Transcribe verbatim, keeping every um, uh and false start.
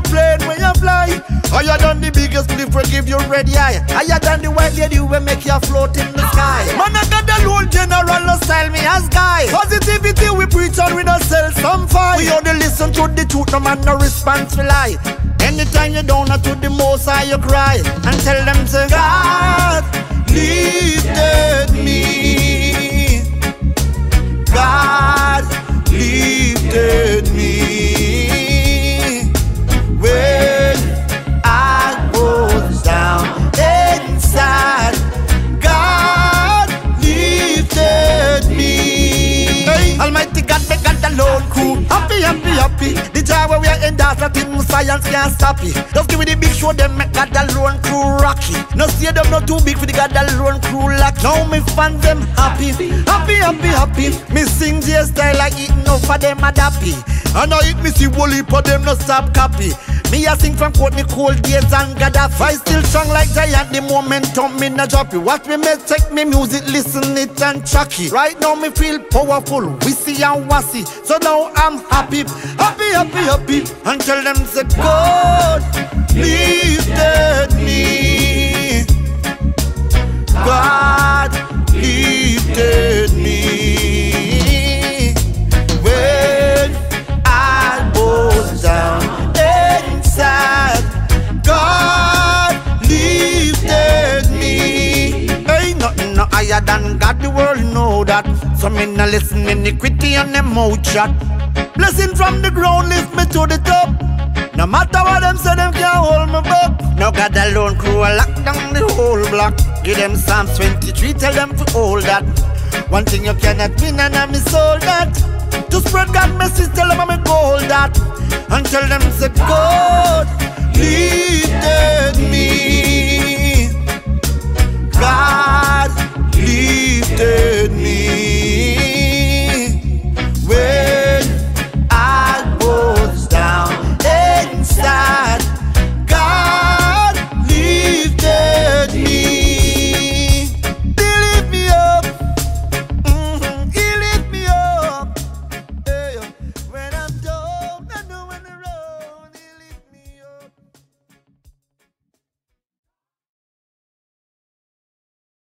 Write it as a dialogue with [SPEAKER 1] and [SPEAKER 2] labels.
[SPEAKER 1] aeroplane when you fly. Higher than the biggest cliff will give you red eye. Higher than the white lady will make you float in the sky. Man, I got the Lord General, no style me as guy. Positivity we preach and we don't sell some fight. We only listen to the truth, no man no response for lie. Anytime you down to the most high you cry and tell them say God lifted me, God lifted me when I was down inside. God lifted me. Hey, Almighty God, make God alone crew. Happy, happy, happy. The job where we are in that nothing science can't stop it. Just give me the big show, them make God alone crew rocky. No see them not too big for the God alone crew lock. Now me fans them happy, happy, happy, happy. Me sing J style like eating up for them a dappy. And I eat me see Wooly for them no stop copy. Me a sing from Courtney Cold Days and Gaddafi. I still strong like giant, the momentum me na drop it. Watch me make take me music, listen it and track it. Right now me feel powerful, wissy and wassy. So now I'm happy, happy, happy, happy. And tell them say God lifted me, God lifted me when I was down. God lifted me. Ain't nothing no higher than God, the world know that. So me no listen iniquity and them mouth chat. Blessing from the ground lift me to the top. No matter what them say, them can't hold me back. No God alone crew a lock down the whole block. Give them Psalms twenty-three, tell them to hold that. One thing you cannot win and I'm sold that. To spread God message, tell them I'm a gold that. And tell them say God lifted me, God lifted